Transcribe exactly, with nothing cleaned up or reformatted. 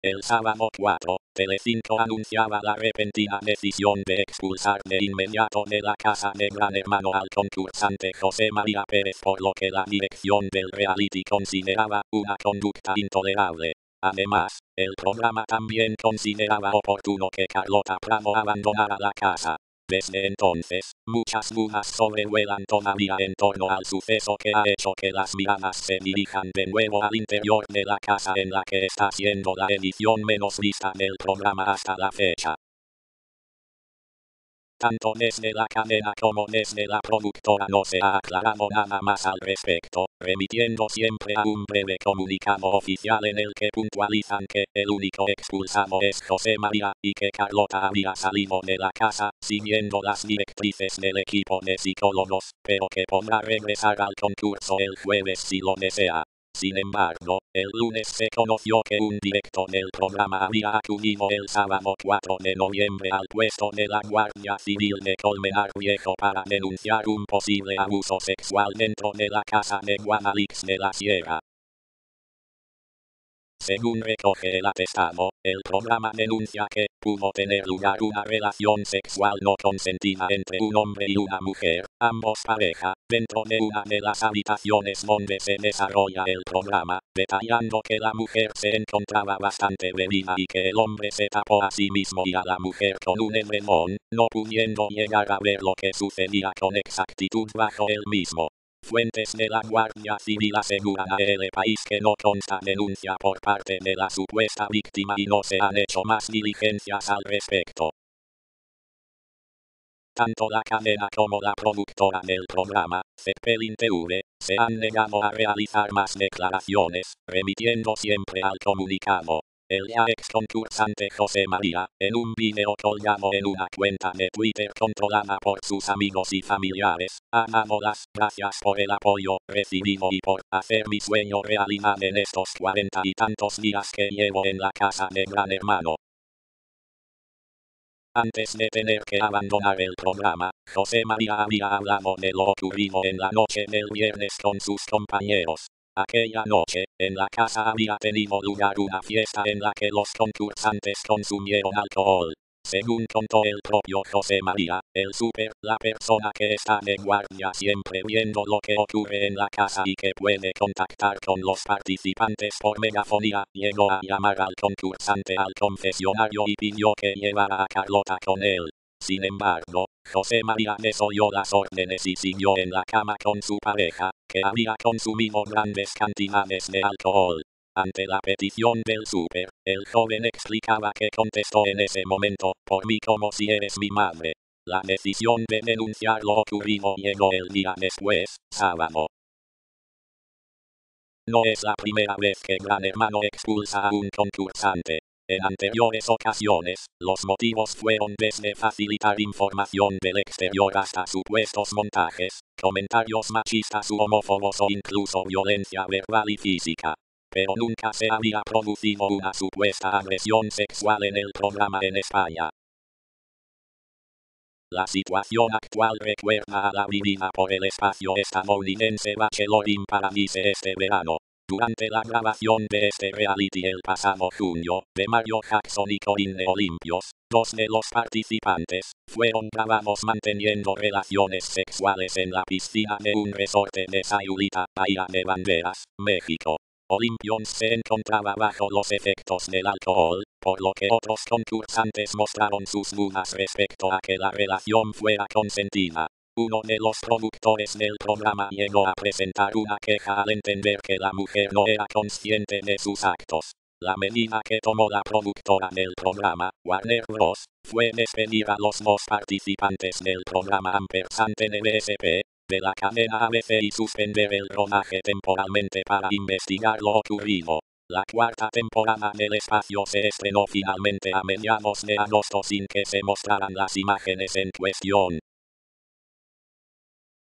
El sábado cuatro, Telecinco anunciaba la repentina decisión de expulsar de inmediato de la casa de Gran Hermano al concursante José María Pérez, por lo que la dirección del reality consideraba una conducta intolerable. Además, el programa también consideraba oportuno que Carlota Pramo abandonara la casa. Desde entonces, muchas dudas sobrevuelan todavía en torno al suceso que ha hecho que las miradas se dirijan de nuevo al interior de la casa en la que está siendo la edición menos vista del programa hasta la fecha. Tanto desde la cadena como desde la productora no se ha aclarado nada más al respecto, remitiendo siempre a un breve comunicado oficial en el que puntualizan que el único expulsado es José María, y que Carlota había salido de la casa, siguiendo las directrices del equipo de psicólogos, pero que podrá regresar al concurso el jueves si lo desea. Sin embargo, el lunes se conoció que un director del programa había acudido el sábado cuatro de noviembre al puesto de la Guardia Civil de Colmenar Viejo para denunciar un posible abuso sexual dentro de la casa de Guadalix de la Sierra. Según recoge el atestado, el programa denuncia que pudo tener lugar una relación sexual no consentida entre un hombre y una mujer, ambos pareja, dentro de una de las habitaciones donde se desarrolla el programa, detallando que la mujer se encontraba bastante bebida y que el hombre se tapó a sí mismo y a la mujer con un edredón, no pudiendo llegar a ver lo que sucedía con exactitud bajo el mismo. Fuentes de la Guardia Civil aseguran a El País que no consta denuncia por parte de la supuesta víctima y no se han hecho más diligencias al respecto. Tanto la cadena como la productora del programa, Zeppelin T V, se han negado a realizar más declaraciones, remitiendo siempre al comunicado. El ya ex concursante José María, en un video colgado en una cuenta de Twitter controlada por sus amigos y familiares, ha dado las gracias por el apoyo recibido y por hacer mi sueño realidad en estos cuarenta y tantos días que llevo en la casa de Gran Hermano. Antes de tener que abandonar el programa, José María había hablado de lo ocurrido en la noche del viernes con sus compañeros. Aquella noche, en la casa había tenido lugar una fiesta en la que los concursantes consumieron alcohol. Según contó el propio José María, el súper, la persona que está de guardia siempre viendo lo que ocurre en la casa y que puede contactar con los participantes por megafonía, llegó a llamar al concursante al confesionario y pidió que llevara a Carlota con él. Sin embargo, José María desoyó las órdenes y siguió en la cama con su pareja, que había consumido grandes cantidades de alcohol. Ante la petición del súper, el joven explicaba que contestó en ese momento, por mí como si eres mi madre. La decisión de denunciar lo ocurrido llegó el día después, sábado. No es la primera vez que Gran Hermano expulsa a un concursante. En anteriores ocasiones, los motivos fueron desde facilitar información del exterior hasta supuestos montajes, comentarios machistas u homófobos o incluso violencia verbal y física. Pero nunca se había producido una supuesta agresión sexual en el programa en España. La situación actual recuerda a la vivida por el espacio estadounidense Bachelor in Paradise este verano. Durante la grabación de este reality el pasado junio, de Mario Jackson y Corinne Olympios, dos de los participantes, fueron grabados manteniendo relaciones sexuales en la piscina de un resorte de Sayulita, Bahía de Banderas, México. Olympios se encontraba bajo los efectos del alcohol, por lo que otros concursantes mostraron sus dudas respecto a que la relación fuera consentida. Uno de los productores del programa llegó a presentar una queja al entender que la mujer no era consciente de sus actos. La medida que tomó la productora del programa, Warner Bros., fue despedir a los dos participantes del programa Ampersand N B S P, de la cadena A B C y suspender el rodaje temporalmente para investigar lo ocurrido. La cuarta temporada del espacio se estrenó finalmente a mediados de agosto sin que se mostraran las imágenes en cuestión.